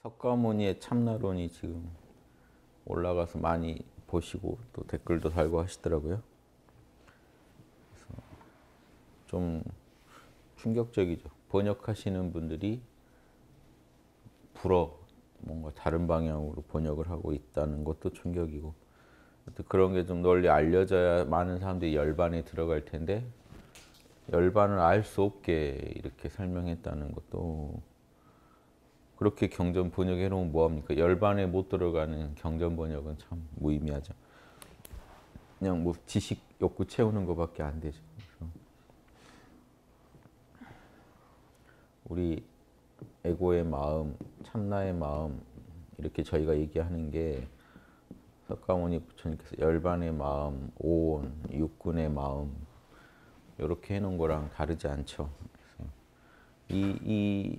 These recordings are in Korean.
석가모니의 참나론이 지금 올라가서 많이 보시고 또 댓글도 달고 하시더라고요. 그래서 좀 충격적이죠. 번역하시는 분들이 뭔가 다른 방향으로 번역을 하고 있다는 것도 충격이고, 그런 게 좀 널리 알려져야 많은 사람들이 열반에 들어갈 텐데 열반을 알 수 없게 이렇게 설명했다는 것도, 그렇게 경전 번역해 놓으면 뭐합니까? 열반에 못 들어가는 경전 번역은 참 무의미하죠. 그냥 뭐 지식 욕구 채우는 것밖에 안 되죠. 그래서 우리 에고의 마음, 참나의 마음, 이렇게 저희가 얘기하는 게 석가모니 부처님께서 열반의 마음, 오온, 육군의 마음 이렇게 해놓은 거랑 다르지 않죠. 그래서 이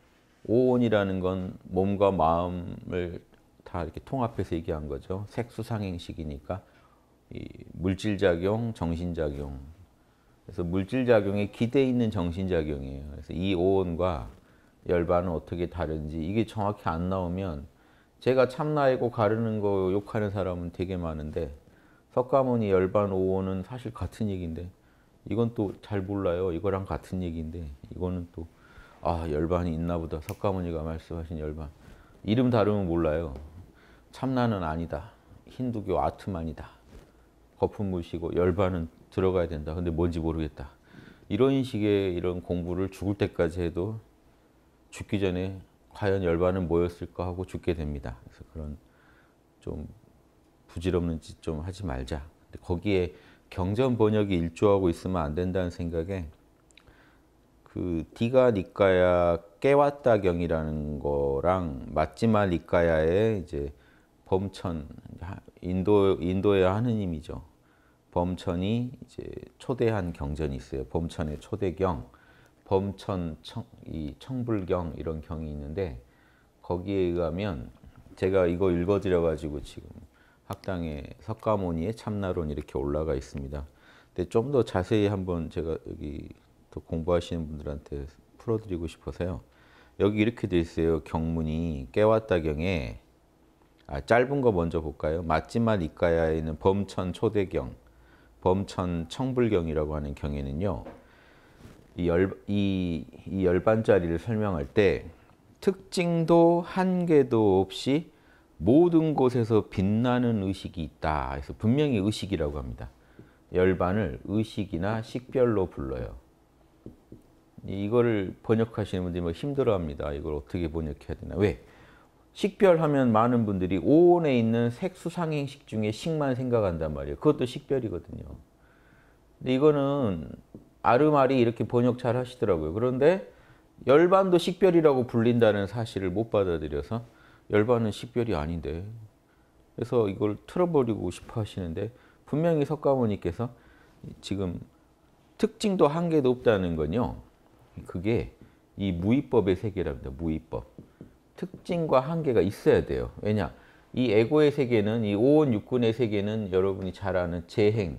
오온이라는 건 몸과 마음을 다 이렇게 통합해서 얘기한 거죠. 색수상행식이니까 이 물질작용, 정신작용. 그래서 물질작용에 기대 있는 정신작용이에요. 그래서 이 오온과 열반은 어떻게 다른지 이게 정확히 안 나오면, 제가 참나이고 가르는 거 욕하는 사람은 되게 많은데 석가모니 열반 오온은 사실 같은 얘기인데 이건 또 잘 몰라요. 이거랑 같은 얘기인데 이거는 또 열반이 있나 보다. 석가모니가 말씀하신 열반. 이름 다르면 몰라요. 참나는 아니다. 힌두교 아트만이다. 거품 무시고 열반은 들어가야 된다. 근데 뭔지 모르겠다. 이런 식의 이런 공부를 죽을 때까지 해도 죽기 전에 과연 열반은 뭐였을까 하고 죽게 됩니다. 그래서 그런 좀 부질없는 짓 좀 하지 말자. 거기에 경전 번역이 일조하고 있으면 안 된다는 생각에 그 디가 니까야 깨왔다경이라는 거랑 마찌마 니까야의 이제 범천, 인도의 하느님이죠. 범천이 이제 초대한 경전이 있어요. 범천의 초대경, 범천 청불경 이런 경이 있는데, 거기에 의하면 제가 이거 읽어드려 가지고 지금 학당에 석가모니의 참나론 이렇게 올라가 있습니다. 근데 좀 더 자세히 한번 제가 여기 또 공부하시는 분들한테 풀어드리고 싶어서요. 여기 이렇게 돼 있어요. 경문이 깨왔다경에 짧은 거 먼저 볼까요? 마찌마 니까야에 있는 범천 초대경, 범천 청불경이라고 하는 경에는요. 이 열반짜리를 설명할 때 특징도 한계도 없이 모든 곳에서 빛나는 의식이 있다. 그래서 분명히 의식이라고 합니다. 열반을 의식이나 식별로 불러요. 이거를 번역하시는 분들이 막 힘들어합니다. 이걸 어떻게 번역해야 되나? 왜? 식별하면 많은 분들이 오온에 있는 색수상행식 중에 식만 생각한단 말이에요. 그것도 식별이거든요. 근데 이거는 아르말이 이렇게 번역 잘 하시더라고요. 그런데 열반도 식별이라고 불린다는 사실을 못 받아들여서 열반은 식별이 아닌데, 그래서 이걸 틀어버리고 싶어 하시는데, 분명히 석가모니께서 지금 특징도 한계도 없다는 건요, 그게 이 무위법의 세계랍니다. 무위법. 특징과 한계가 있어야 돼요. 왜냐? 이 에고의 세계는, 이 오온 육군의 세계는 여러분이 잘 아는 재행,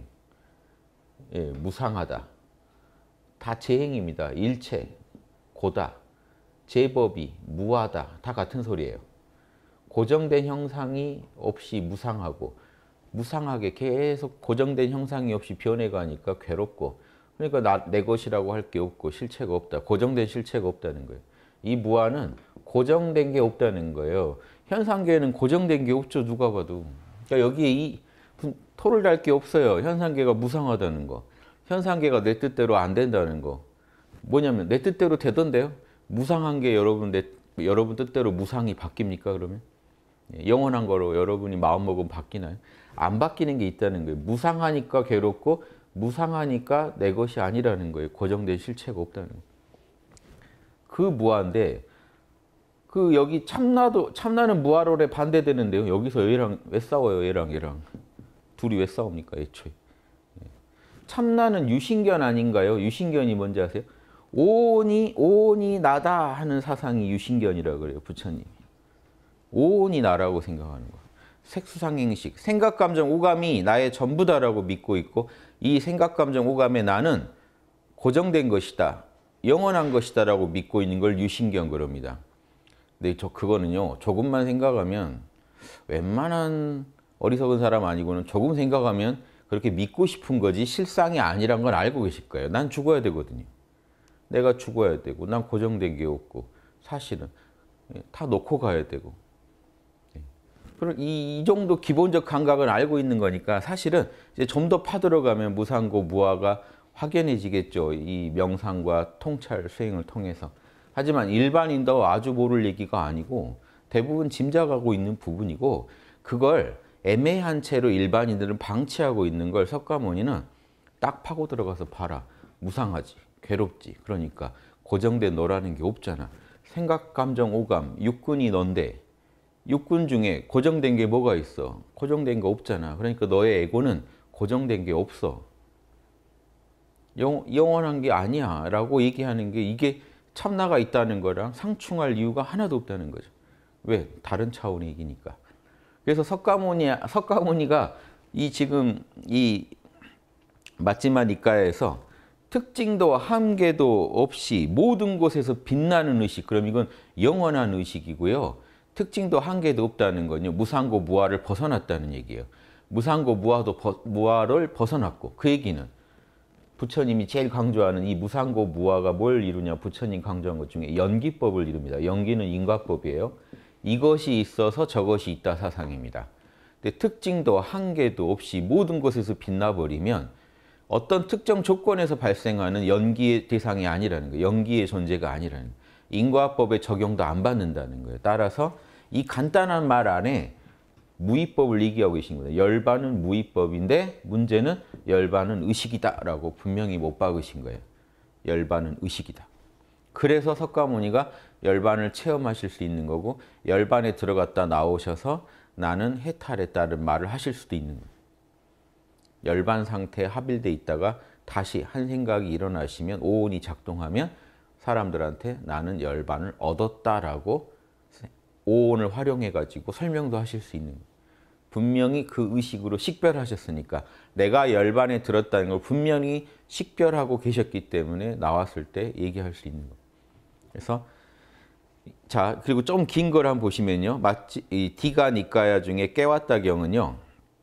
무상하다. 다 재행입니다. 일체, 고다, 제법이, 무하다. 다 같은 소리예요. 고정된 형상이 없이 무상하고, 무상하게 계속 고정된 형상이 없이 변해가니까 괴롭고, 그러니까 내 것이라고 할 게 없고 실체가 없다. 고정된 실체가 없다는 거예요. 이 무아는 고정된 게 없다는 거예요. 현상계에는 고정된 게 없죠. 누가 봐도. 그러니까 여기에 토를 달 게 없어요. 현상계가 무상하다는 거. 현상계가 내 뜻대로 안 된다는 거. 뭐냐면 내 뜻대로 되던데요. 무상한 게 여러분 뜻대로 무상이 바뀝니까 그러면? 영원한 거로 여러분이 마음먹으면 바뀌나요? 안 바뀌는 게 있다는 거예요. 무상하니까 괴롭고 무상하니까 내 것이 아니라는 거예요. 고정된 실체가 없다는 거예요. 그 무아인데, 그 여기 참나는 무아론에 반대되는데요. 여기서 얘랑 왜 싸워요? 얘랑 둘이 왜 싸웁니까? 애초에. 참나는 유신견 아닌가요? 유신견이 뭔지 아세요? 오온이 나다 하는 사상이 유신견이라고 그래요. 부처님이. 오온이 나라고 생각하는 거예요. 색수상행식, 생각, 감정, 오감이 나의 전부다라고 믿고 있고, 이 생각, 감정, 오감의 나는 고정된 것이다, 영원한 것이다 라고 믿고 있는 걸 유신견 그럽니다. 근데 그거는요, 조금만 생각하면, 웬만한 어리석은 사람 아니고는 조금 생각하면 그렇게 믿고 싶은 거지 실상이 아니란 건 알고 계실 거예요. 난 죽어야 되거든요. 내가 죽어야 되고, 난 고정된 게 없고, 사실은 다 놓고 가야 되고. 그럼 이 정도 기본적 감각은 알고 있는 거니까 사실은 이제 좀 더 파들어가면 무상고 무아가 확연해지겠죠. 이 명상과 통찰 수행을 통해서. 하지만 일반인도 아주 모를 얘기가 아니고 대부분 짐작하고 있는 부분이고, 그걸 애매한 채로 일반인들은 방치하고 있는 걸 석가모니는 딱 파고 들어가서 봐라. 무상하지, 괴롭지. 그러니까 고정된 너라는 게 없잖아. 생각, 감정, 오감, 육군이 넌데 육군 중에 고정된 게 뭐가 있어? 고정된 게 없잖아. 그러니까 너의 에고는 고정된 게 없어. 영원한 게 아니야 라고 얘기하는 게, 이게 참나가 있다는 거랑 상충할 이유가 하나도 없다는 거죠. 왜? 다른 차원의 얘기니까. 그래서 석가모니가 지금 이 맞지마 니까야에서 특징도 한계도 없이 모든 곳에서 빛나는 의식, 그럼 이건 영원한 의식이고요. 특징도 한계도 없다는 건요, 무상고 무아를 벗어났다는 얘기예요. 무상고 무아를 벗어났고, 그 얘기는 부처님이 제일 강조하는 이 무상고 무아가 뭘 이루냐, 부처님 강조한 것 중에 연기법을 이룹니다. 연기는 인과법이에요. 이것이 있어서 저것이 있다 사상입니다. 근데 특징도 한계도 없이 모든 곳에서 빛나버리면 어떤 특정 조건에서 발생하는 연기의 대상이 아니라는 거예요. 연기의 존재가 아니라는 거예요. 인과법의 적용도 안 받는다는 거예요. 따라서 이 간단한 말 안에 무의법을 얘기하고 계신 거예요. 열반은 무의법인데 문제는 열반은 의식이다라고 분명히 못 박으신 거예요. 열반은 의식이다. 그래서 석가모니가 열반을 체험하실 수 있는 거고, 열반에 들어갔다 나오셔서 나는 해탈했다는 말을 하실 수도 있는 거예요. 열반 상태에 합일돼 있다가 다시 한 생각이 일어나시면, 오온이 작동하면 사람들한테 나는 열반을 얻었다라고 오온을 활용해가지고 설명도 하실 수 있는 거예요. 분명히 그 의식으로 식별하셨으니까, 내가 열반에 들었다는 걸 분명히 식별하고 계셨기 때문에 나왔을 때 얘기할 수 있는 거예요. 그래서 자, 그리고 좀 긴 걸 한번 보시면요, 이 디가 니까야 중에 깨왔다 경은요,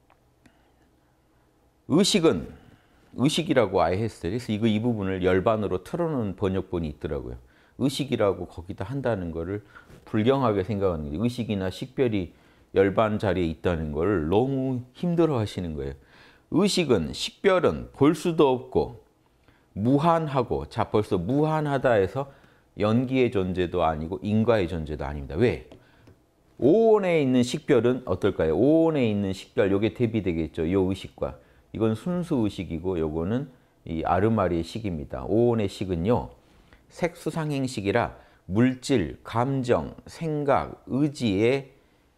의식이라고 아예 했어요. 그래서 이 부분을 열반으로 틀어놓은 번역본이 있더라고요. 의식이라고 거기다 한다는 거를 불경하게 생각하는 거예요. 의식이나 식별이 열반 자리에 있다는 걸 너무 힘들어 하시는 거예요. 의식은, 식별은 볼 수도 없고 무한하고, 자, 벌써 무한하다 해서 연기의 존재도 아니고 인과의 존재도 아닙니다. 왜? 오온에 있는 식별은 어떨까요? 오온에 있는 식별, 요게 대비되겠죠. 요 의식과. 이건 순수 의식이고 요거는 이 아르마리의 식입니다. 오온의 식은요, 색수상행식이라 물질, 감정, 생각, 의지의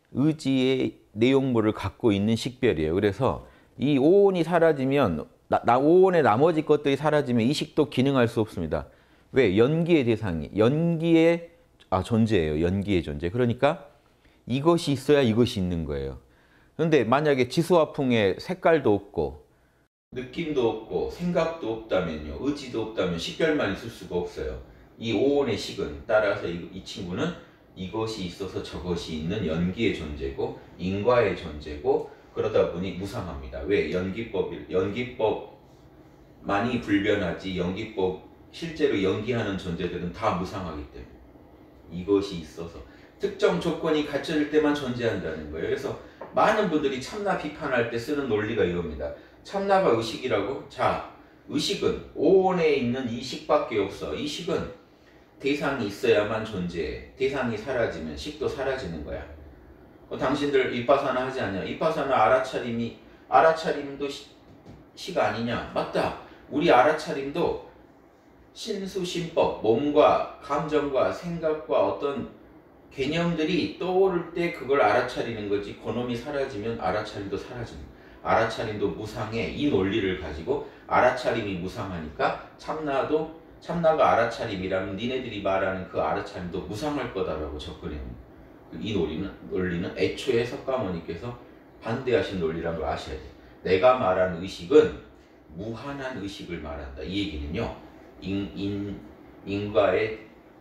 내용물을 갖고 있는 식별이에요. 그래서 이 오온이 사라지면, 오온의 나머지 것들이 사라지면 이 식도 기능할 수 없습니다. 왜? 연기의 대상이, 연기의 존재예요. 연기의 존재. 그러니까 이것이 있어야 이것이 있는 거예요. 그런데 만약에 지수화풍에 색깔도 없고 느낌도 없고 생각도 없다면요, 의지도 없다면 식별만 있을 수가 없어요. 이 오온의 식은, 따라서 이 친구는 이것이 있어서 저것이 있는 연기의 존재고 인과의 존재고, 그러다 보니 무상합니다. 왜? 연기법만이 불변하지, 실제로 연기하는 존재들은 다 무상하기 때문에, 이것이 있어서 특정 조건이 갖춰질 때만 존재한다는 거예요. 그래서 많은 분들이 참나 비판할 때 쓰는 논리가 이겁니다. 참나가 의식이라고? 자, 의식은 오온에 있는 이 식밖에 없어. 이 식은 대상이 있어야만 존재해. 대상이 사라지면 식도 사라지는 거야. 당신들 윗바사나 하지 않냐? 윗바사나 알아차림도 식 아니냐? 맞다. 우리 알아차림도 신수신법, 몸과 감정과 생각과 어떤 개념들이 떠오를 때 그걸 알아차리는 거지, 그놈이 사라지면 알아차림도 사라지는 거야. 알아차림도 무상해. 이 논리를 가지고 알아차림이 무상하니까 참나가 알아차림이라면 니네들이 말하는 그 알아차림도 무상할 거다라고 접근해요. 이 논리는 애초에 석가모니께서 반대하신 논리라는 걸 아셔야 돼요. 내가 말하는 의식은 무한한 의식을 말한다. 이 얘기는요, 인과의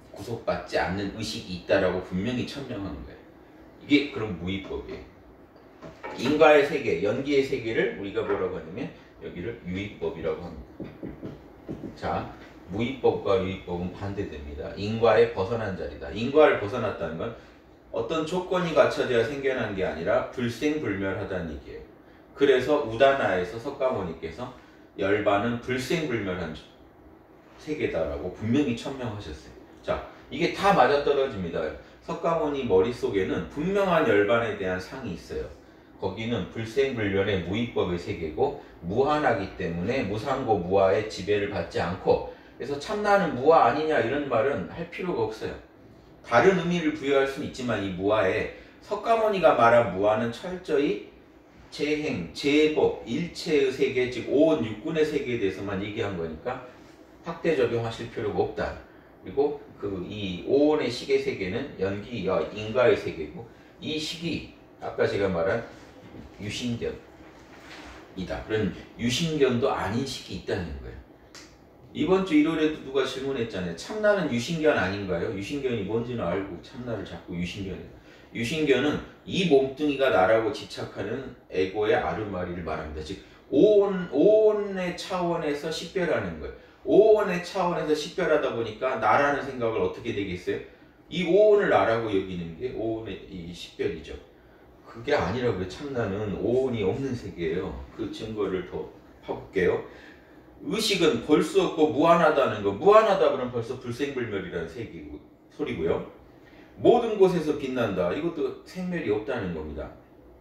구속받지 않는 의식이 있다라고 분명히 천명한 거예요. 이게 그럼 무위법이에요. 인과의 세계, 연기의 세계를 우리가 뭐라고 하냐면 여기를 유의법이라고 합니다. 자, 무위법과 유의법은 반대됩니다. 인과에 벗어난 자리다. 인과를 벗어났다는 건 어떤 조건이 갖춰져야 생겨난 게 아니라 불생불멸하다는 얘기예요. 그래서 우다나에서 석가모니께서 열반은 불생불멸한 세계다라고 분명히 천명하셨어요. 자, 이게 다 맞아떨어집니다. 석가모니 머릿속에는 분명한 열반에 대한 상이 있어요. 거기는 불생불멸의 무위법의 세계고 무한하기 때문에 무상고 무아의 지배를 받지 않고, 그래서 참나는 무아 아니냐 이런 말은 할 필요가 없어요. 다른 의미를 부여할 수는 있지만 이 무아에 석가모니가 말한 무아는 철저히 재행, 재법, 일체의 세계, 즉 오온 육군의 세계에 대해서만 얘기한 거니까 확대 적용하실 필요가 없다. 그리고 이 오온의 시계 세계는 연기와 인과의 세계고, 이 시기 아까 제가 말한 유신견이다. 그런 유신견도 아닌 식이 있다는 거예요. 이번 주 일요일에도 누가 질문했잖아요. 참나는 유신견 아닌가요? 유신견이 뭔지는 알고 참나를 자꾸 유신견이에요. 유신견은 이 몸뚱이가 나라고 집착하는 에고의 아르마리를 말합니다. 즉 오온의 차원에서 식별하는 거예요. 오온의 차원에서 식별하다 보니까 나라는 생각을 어떻게 되겠어요? 이 오온을 나라고 여기는 게 오온의 이 식별이죠. 그게 아니라고요. 참나는 오온이 없는 세계예요. 그 증거를 더 파볼게요. 의식은 볼 수 없고 무한하다는 거. 무한하다 그러면 벌써 불생불멸이라는 소리고요. 모든 곳에서 빛난다. 이것도 생멸이 없다는 겁니다.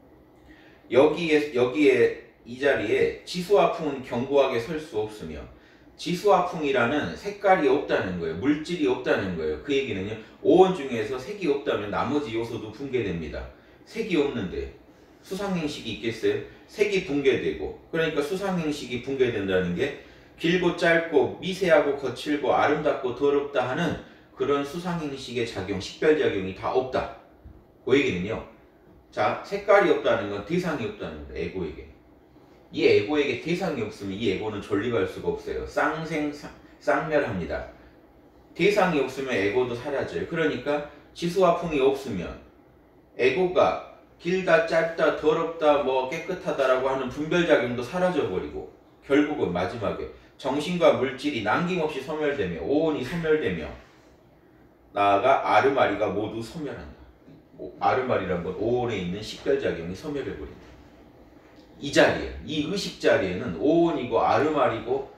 여기에 이 자리에 지수화풍은 견고하게 설 수 없으며, 지수화풍이라는 색깔이 없다는 거예요. 물질이 없다는 거예요. 그 얘기는요, 오온 중에서 색이 없다면 나머지 요소도 붕괴됩니다. 색이 없는데 수상행식이 있겠어요? 색이 붕괴되고, 그러니까 수상행식이 붕괴된다는 게 길고 짧고 미세하고 거칠고 아름답고 더럽다 하는 그런 수상행식의 작용, 식별작용이 다 없다. 그 얘기는요, 자, 색깔이 없다는 건 대상이 없다는 거예요. 에고에게. 이 에고에게 대상이 없으면 이 에고는 존립할 수가 없어요. 쌍멸합니다. 대상이 없으면 에고도 사라져요. 그러니까 지수화풍이 없으면 에고가 길다, 짧다, 더럽다, 뭐 깨끗하다라고 하는 분별작용도 사라져버리고, 결국은 마지막에 정신과 물질이 남김없이 소멸되며, 오온이 소멸되며, 나아가 아르마리가 모두 소멸한다. 아르마리란 건 오온에 있는 식별작용이 소멸해버린다. 이 자리에, 이 의식 자리에는 오온이고 아르마리고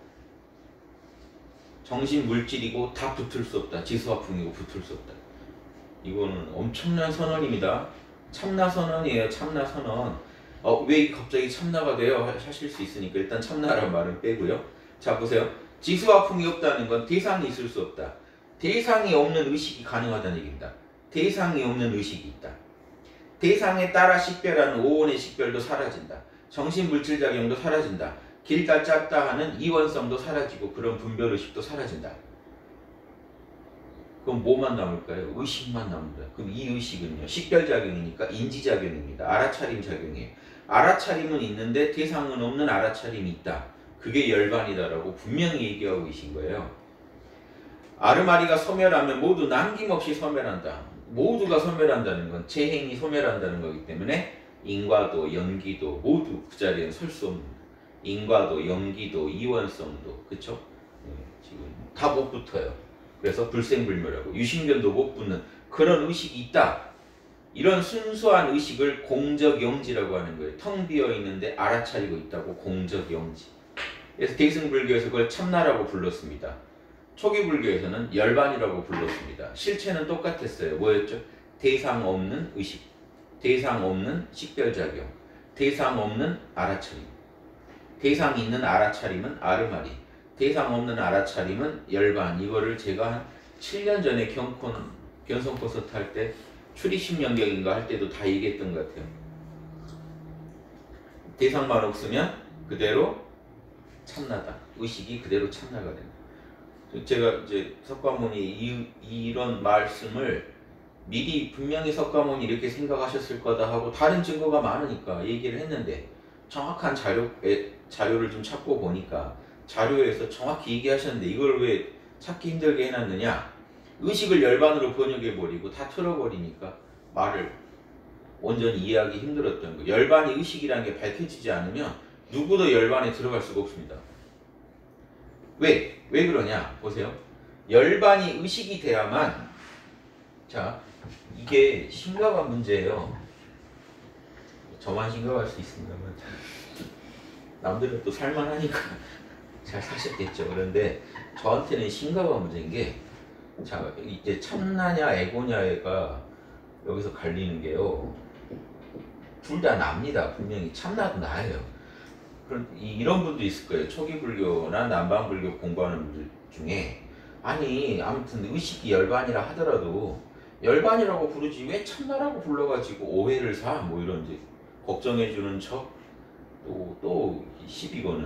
정신 물질이고 다 붙을 수 없다. 지수화풍이고 붙을 수 없다. 이거는 엄청난 선언입니다. 참나 선언이에요. 참나 선언. 왜 갑자기 참나가 돼요? 하실 수 있으니까 일단 참나라는 말은 빼고요. 자, 보세요. 지수화풍이 없다는 건 대상이 있을 수 없다. 대상이 없는 의식이 가능하다는 얘기입니다. 대상이 없는 의식이 있다. 대상에 따라 식별하는 오온의 식별도 사라진다. 정신물질작용도 사라진다. 길다 짧다 하는 이원성도 사라지고 그런 분별의식도 사라진다. 그럼 뭐만 남을까요? 의식만 남는다. 그럼 이 의식은요, 식별작용이니까 인지작용입니다. 알아차림 작용이에요. 알아차림은 있는데 대상은 없는 알아차림이 있다. 그게 열반이다라고 분명히 얘기하고 계신 거예요. 아르마리가 소멸하면 모두 남김없이 소멸한다. 모두가 소멸한다는 건 재행이 소멸한다는 거기 때문에 인과도 연기도 모두 그 자리에 설 수 없는, 인과도 연기도 이원성도, 그쵸? 네, 지금 다 못 붙어요. 그래서 불생불멸하고 유신견도 못 붙는 그런 의식이 있다. 이런 순수한 의식을 공적영지라고 하는 거예요. 텅 비어 있는데 알아차리고 있다고 공적영지. 그래서 대승불교에서 그걸 참나라고 불렀습니다. 초기 불교에서는 열반이라고 불렀습니다. 실체는 똑같았어요. 뭐였죠? 대상 없는 의식, 대상 없는 식별작용, 대상 없는 알아차림. 대상 있는 알아차림은 아르마리, 대상 없는 알아차림은 열반. 이거를 제가 한 7년 전에 견성 콘서트 할 때 추리심연경인가 할 때도 다 얘기했던 것 같아요. 대상만 없으면 그대로 참나다. 의식이 그대로 참나가 된다. 제가 이제 석가모니 이런 말씀을 미리 분명히 석가모니 이렇게 생각하셨을 거다 하고 다른 증거가 많으니까 얘기를 했는데, 정확한 자료를 좀 찾고 보니까 자료에서 정확히 얘기하셨는데 이걸 왜 찾기 힘들게 해놨느냐? 의식을 열반으로 번역해버리고 다 틀어버리니까 말을 온전히 이해하기 힘들었던 거예요. 열반이 의식이라는 게 밝혀지지 않으면 누구도 열반에 들어갈 수가 없습니다. 왜 그러냐? 보세요. 열반이 의식이 돼야만, 자, 이게 심각한 문제예요. 저만 심각할 수 있습니다만 남들은 또 살만하니까 잘 사셨겠죠. 그런데 저한테는 심각한 문제인 게, 자, 이제 참나냐 에고냐가 여기서 갈리는 게요. 둘 다 납니다. 분명히 참나도 나예요. 이런 분도 있을 거예요. 초기 불교나 남방 불교 공부하는 분들 중에, 아니 아무튼 의식이 열반이라 하더라도 열반이라고 부르지 왜 참나라고 불러가지고 오해를 사? 뭐 이런 이제 걱정해주는 척, 또 시비거는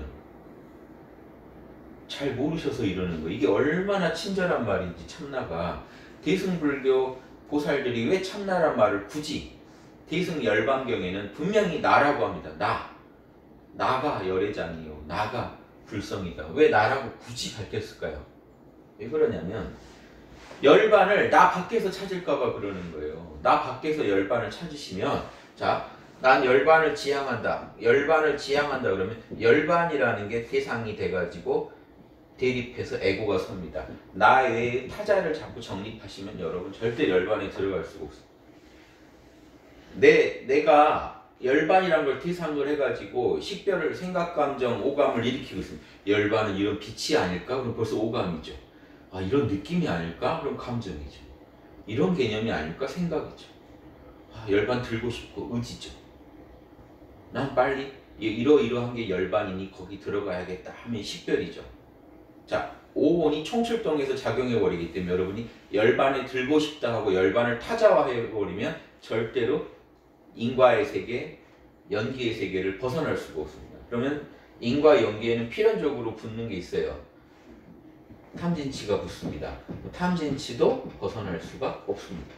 잘 모르셔서 이러는 거예요. 이게 얼마나 친절한 말인지. 참나가, 대승불교 보살들이 왜 참나란 말을 굳이, 대승 열반경에는 분명히 나라고 합니다. 나가 열애장이요, 나가 불성이다. 왜 나라고 굳이 밝혔을까요? 왜 그러냐면 열반을 나 밖에서 찾을까봐 그러는 거예요. 나 밖에서 열반을 찾으시면, 자, 난 열반을 지향한다. 열반을 지향한다 그러면 열반이라는 게 대상이 돼가지고 대립해서 에고가 섭니다. 나 외에 타자를 자꾸 정립하시면 여러분 절대 열반에 들어갈 수가 없어요. 내가 열반이란 걸 대상을 해가지고 식별을, 생각, 감정, 오감을 일으키고 있습니다. 열반은 이런 빛이 아닐까? 그럼 벌써 오감이죠. 아, 이런 느낌이 아닐까? 그럼 감정이죠. 이런 개념이 아닐까? 생각이죠. 아, 열반 들고 싶고 의지죠. 난 빨리 이러이러한 게 열반이니 거기 들어가야겠다 하면 식별이죠. 자, 오온이 총출동해서 작용해버리기 때문에 여러분이 열반에 들고 싶다 하고 열반을 타자화해버리면 절대로 인과의 세계, 연기의 세계를 벗어날 수가 없습니다. 그러면 인과 연기에는 필연적으로 붙는 게 있어요. 탐진치가 붙습니다. 탐진치도 벗어날 수가 없습니다.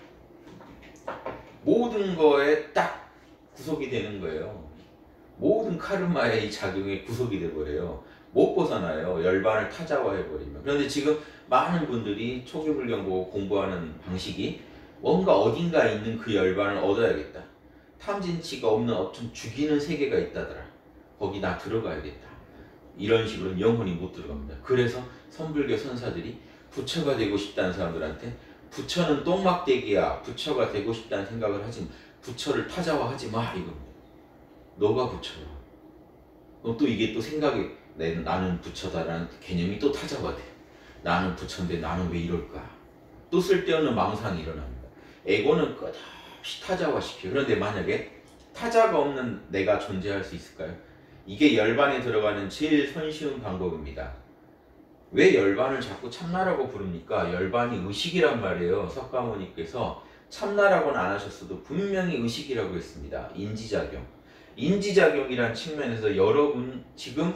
모든 거에 딱 구속이 되는 거예요. 모든 카르마의 이 작용에 구속이 돼버려요. 못 벗어나요. 열반을 타자화해버리면. 그런데 지금 많은 분들이 초기불경 보고 공부하는 방식이 뭔가 어딘가 있는 그 열반을 얻어야겠다. 탐진치가 없는 어떤 죽이는 세계가 있다더라. 거기 나 들어가야겠다. 이런 식으로는 영혼이 못 들어갑니다. 그래서 선불교 선사들이 부처가 되고 싶다는 사람들한테, 부처는 똥막대기야. 부처가 되고 싶다는 생각을 하지, 부처를 타자화하지 마 이겁니다. 너가 부처야. 그럼 또 이게 또 생각이, 나는 부처다라는 개념이 또 타자화돼. 나는 부처인데 나는 왜 이럴까? 또 쓸데없는 망상이 일어납니다. 에고는 끝없이 타자화시켜요. 그런데 만약에 타자가 없는 내가 존재할 수 있을까요? 이게 열반에 들어가는 제일 손쉬운 방법입니다. 왜 열반을 자꾸 참나라고 부릅니까? 열반이 의식이란 말이에요. 석가모니께서 참나라고는 안 하셨어도 분명히 의식이라고 했습니다. 인지작용. 인지작용이란 측면에서 여러분 지금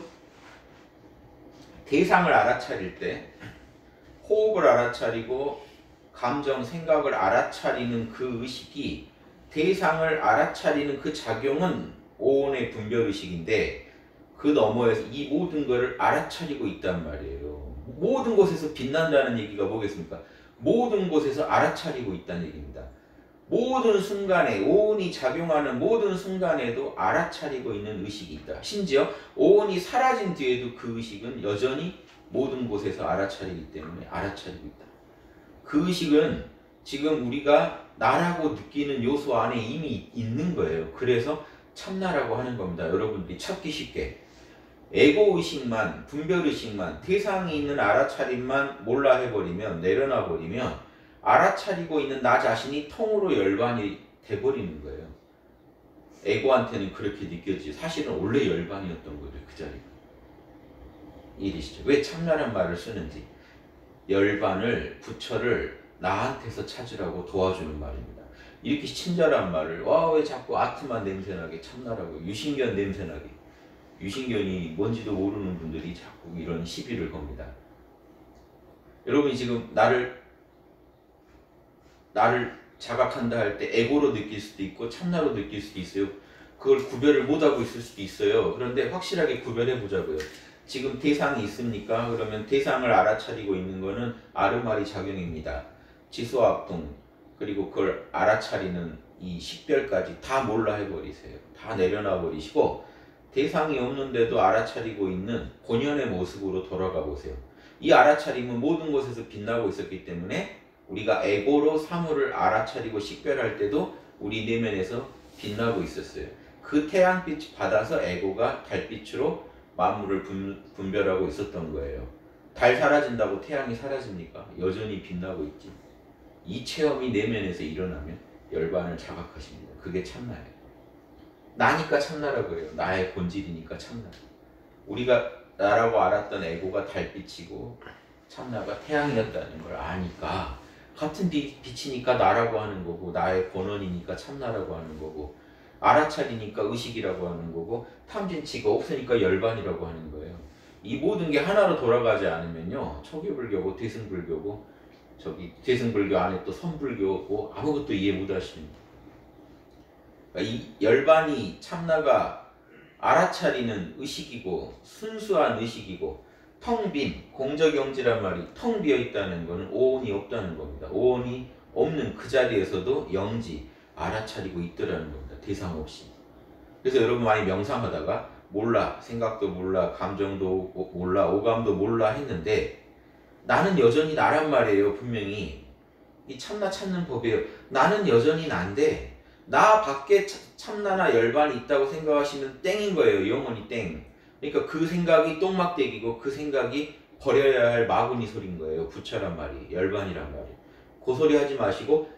대상을 알아차릴 때 호흡을 알아차리고 감정, 생각을 알아차리는 그 의식이, 대상을 알아차리는 그 작용은 오온의 분별의식인데 그 너머에서 이 모든 것을 알아차리고 있단 말이에요. 모든 곳에서 빛난다는 얘기가 뭐겠습니까? 모든 곳에서 알아차리고 있다는 얘기입니다. 모든 순간에, 오온이 작용하는 모든 순간에도 알아차리고 있는 의식이 있다. 심지어 오온이 사라진 뒤에도 그 의식은 여전히 모든 곳에서 알아차리기 때문에 알아차리고 있다. 그 의식은 지금 우리가 나라고 느끼는 요소 안에 이미 있는 거예요. 그래서 참나라고 하는 겁니다. 여러분들이 찾기 쉽게 에고의식만, 분별의식만, 대상이 있는 알아차림만 몰라 해버리면, 내려놔 버리면 알아차리고 있는 나 자신이 통으로 열반이 돼버리는 거예요. 에고한테는 그렇게 느껴지죠. 사실은 원래 열반이었던 거죠. 그 자리가. 이해되시죠? 왜 참나란 말을 쓰는지. 열반을, 부처를 나한테서 찾으라고 도와주는 말입니다. 이렇게 친절한 말을, 왜 자꾸 아트만 냄새나게 참나라고, 유신견 냄새나게. 유신견이 뭔지도 모르는 분들이 자꾸 이런 시비를 겁니다. 여러분이 지금 나를 자각한다 할 때 에고로 느낄 수도 있고 참나로 느낄 수도 있어요. 그걸 구별을 못하고 있을 수도 있어요. 그런데 확실하게 구별해 보자고요. 지금 대상이 있습니까? 그러면 대상을 알아차리고 있는 거는 아르마리 작용입니다. 지수합동, 그리고 그걸 알아차리는 이 식별까지 다 몰라 해버리세요. 다 내려놔 버리시고 대상이 없는데도 알아차리고 있는 본연의 모습으로 돌아가 보세요. 이 알아차림은 모든 곳에서 빛나고 있었기 때문에 우리가 에고로 사물을 알아차리고 식별할 때도 우리 내면에서 빛나고 있었어요. 그 태양빛 받아서 에고가 달빛으로 만물을 분별하고 있었던 거예요. 달 사라진다고 태양이 사라집니까? 여전히 빛나고 있지. 이 체험이 내면에서 일어나면 열반을 자각하십니다. 그게 참나예요. 나니까 참나라고 해요. 나의 본질이니까 참나. 우리가 나라고 알았던 에고가 달빛이고 참나가 태양이었다는 걸 아니까 같은 빛이니까 나라고 하는 거고 나의 본원이니까 참나라고 하는 거고 알아차리니까 의식이라고 하는 거고 탐진치가 없으니까 열반이라고 하는 거예요. 이 모든 게 하나로 돌아가지 않으면요. 초기불교고 대승불교고 저기 대승불교 안에 또 선불교고 아무것도 이해 못 하십니다. 그러니까 이 열반이 참나가 알아차리는 의식이고 순수한 의식이고 텅 빈 공적영지란 말이 텅 비어 있다는 것은 오온이 없다는 겁니다. 오온이 없는 그 자리에서도 영지 알아차리고 있더라는 겁니다. 대상 없이. 그래서 여러분 많이 명상하다가 몰라, 생각도 몰라, 감정도 몰라, 오감도 몰라 했는데 나는 여전히 나란 말이에요. 분명히 이 참나 찾는 법이에요. 나는 여전히 난데 나 밖에 참나나 열반이 있다고 생각하시면 땡인 거예요. 영원히 땡. 그러니까 그 생각이 똥막대기고 그 생각이 버려야 할 마구니 소리인 거예요. 부처란 말이, 열반이란 말이. 그 소리 하지 마시고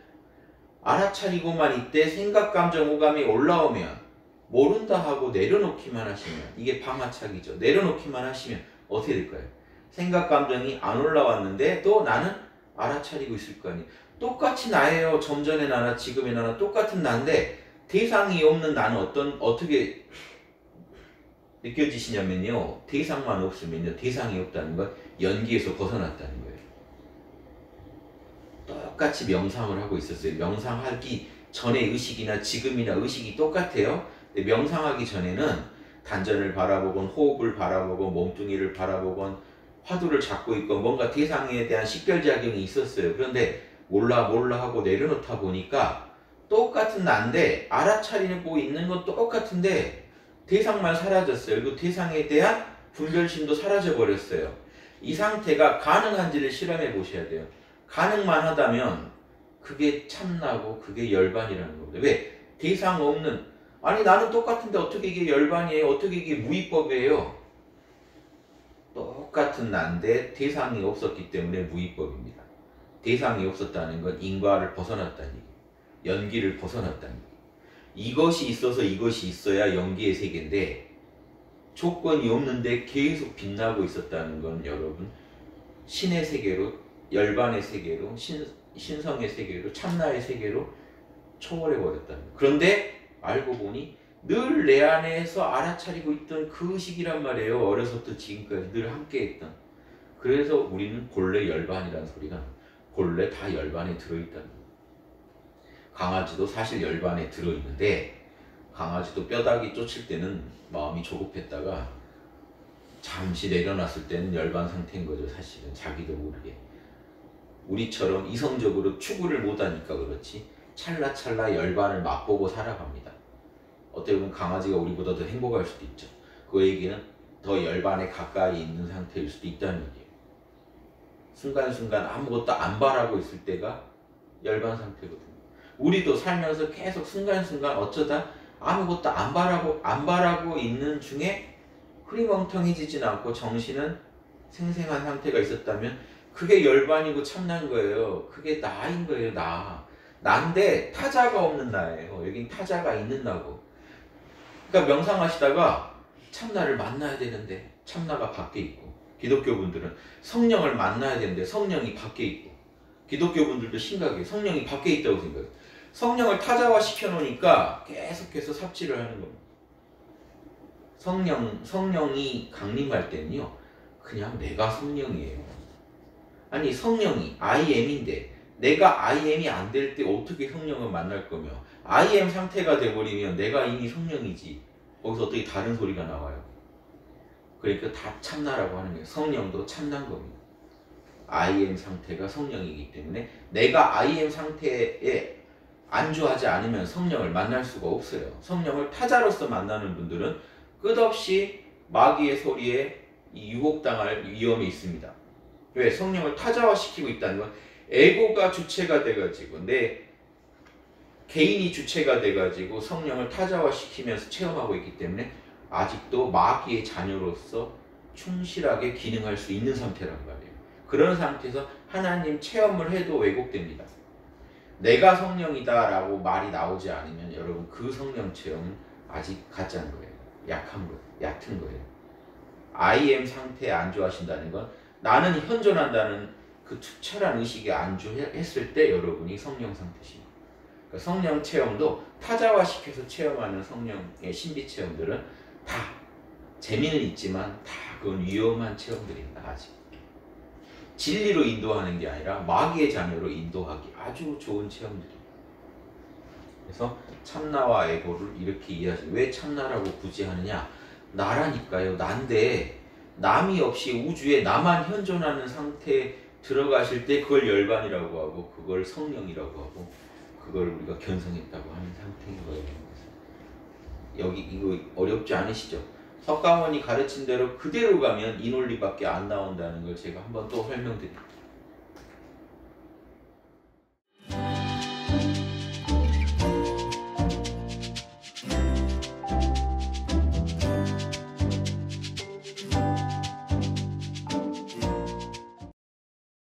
알아차리고만 있대 생각, 감정, 오감이 올라오면 모른다 하고 내려놓기만 하시면 이게 방아착이죠. 내려놓기만 하시면 어떻게 될까요? 생각, 감정이 안 올라왔는데 또 나는 알아차리고 있을 거 아니에요. 똑같이 나예요. 좀 전의 나나 지금의 나나 똑같은 나인데 대상이 없는 나는 어떻게 느껴지시냐면요. 대상만 없으면요. 대상이 없다는 건 연기에서 벗어났다는 거예요. 똑같이 명상을 하고 있었어요. 명상하기 전의 의식이나 지금이나 의식이 똑같아요. 근데 명상하기 전에는 단전을 바라보건 호흡을 바라보건 몸뚱이를 바라보건 화두를 잡고 있건 뭔가 대상에 대한 식별작용이 있었어요. 그런데 몰라 하고 내려놓다 보니까 똑같은 나인데 알아차리고 있는 건 똑같은데 대상만 사라졌어요. 그리고 대상에 대한 분별심도 사라져 버렸어요. 이 상태가 가능한지를 실험해 보셔야 돼요. 가능만 하다면 그게 참나고 그게 열반이라는 겁니다. 왜? 대상 없는, 아니 나는 똑같은데 어떻게 이게 열반이에요? 어떻게 이게 무위법이에요? 똑같은 나인데 대상이 없었기 때문에 무위법입니다. 대상이 없었다는 건 인과를 벗어났다는 얘기예요. 연기를 벗어났다는 얘기예요. 이것이 있어서 이것이 있어야 연기의 세계인데 조건이 없는데 계속 빛나고 있었다는 건 여러분 신의 세계로, 열반의 세계로, 신성의 세계로, 참나의 세계로 초월해버렸다는 거예요. 그런데 알고 보니 늘 내 안에서 알아차리고 있던 그 의식이란 말이에요. 어려서부터 지금까지 늘 함께했던. 그래서 우리는 본래 열반이라는 소리가 본래 다 열반에 들어있다는 거예요. 강아지도 사실 열반에 들어있는데 강아지도 뼈다귀 쫓을 때는 마음이 조급했다가 잠시 내려놨을 때는 열반 상태인 거죠. 사실은 자기도 모르게. 우리처럼 이성적으로 추구를 못하니까 그렇지 찰나찰나 열반을 맛보고 살아갑니다. 어떻게 보면 강아지가 우리보다 더 행복할 수도 있죠. 그 얘기는 더 열반에 가까이 있는 상태일 수도 있다는 얘기예요. 순간순간 아무것도 안 바라고 있을 때가 열반 상태거든요. 우리도 살면서 계속 순간순간 어쩌다 아무것도 안 바라고 있는 중에 흐리멍텅해지진 않고 정신은 생생한 상태가 있었다면 그게 열반이고 참난 거예요. 그게 나인 거예요. 나인데 타자가 없는 나예요. 여긴 타자가 있는 나고. 그러니까 명상하시다가 참나를 만나야 되는데 참나가 밖에 있고, 기독교분들은 성령을 만나야 되는데 성령이 밖에 있고, 기독교분들도 심각해요. 성령이 밖에 있다고 생각해요. 성령을 타자화 시켜놓으니까 계속해서 삽질을 하는 겁니다. 성령이 강림할 때는요, 그냥 내가 성령이에요. 아니 성령이 I am인데 내가 I am이 안 될 때 어떻게 성령을 만날 거며, I am 상태가 돼버리면 내가 이미 성령이지. 거기서 어떻게 다른 소리가 나와요. 그러니까 다 참나라고 하는 거예요. 성령도 참난 겁니다. I am 상태가 성령이기 때문에 내가 I am 상태에 안주하지 않으면 성령을 만날 수가 없어요. 성령을 타자로서 만나는 분들은 끝없이 마귀의 소리에 유혹당할 위험이 있습니다. 왜? 성령을 타자화시키고 있다는 건 에고가 주체가 돼가지고 내 개인이 주체가 돼가지고 성령을 타자화시키면서 체험하고 있기 때문에 아직도 마귀의 자녀로서 충실하게 기능할 수 있는 상태란 말이에요. 그런 상태에서 하나님 체험을 해도 왜곡됩니다. 내가 성령이다 라고 말이 나오지 않으면 여러분 그 성령 체험은 아직 가짜인 거예요. 약한 거예요. 얕은 거예요. I am 상태에 안주하신다는 건 나는 현존한다는 그 투철한 의식에 안주했을 때 여러분이 성령 상태십니다. 그러니까 성령 체험도 타자화시켜서 체험하는 성령의 신비 체험들은 다 재미는 있지만 다 그건 위험한 체험들입니다. 아직 진리로 인도하는 게 아니라 마귀의 자녀로 인도하기 아주 좋은 체험들입니다. 그래서 참나와 에고를 이렇게 이해하시죠. 왜 참나라고 굳이 하느냐? 나라니까요. 난데 남이 없이 우주에 나만 현존하는 상태에 들어가실 때 그걸 열반이라고 하고 그걸 성령이라고 하고 그걸 우리가 견성했다고 하는 상태인 거예요. 여기 이거 어렵지 않으시죠? 석가모니 가르친 대로 그대로 가면 이 논리밖에 안 나온다는 걸 제가 한번 또 설명드릴게요.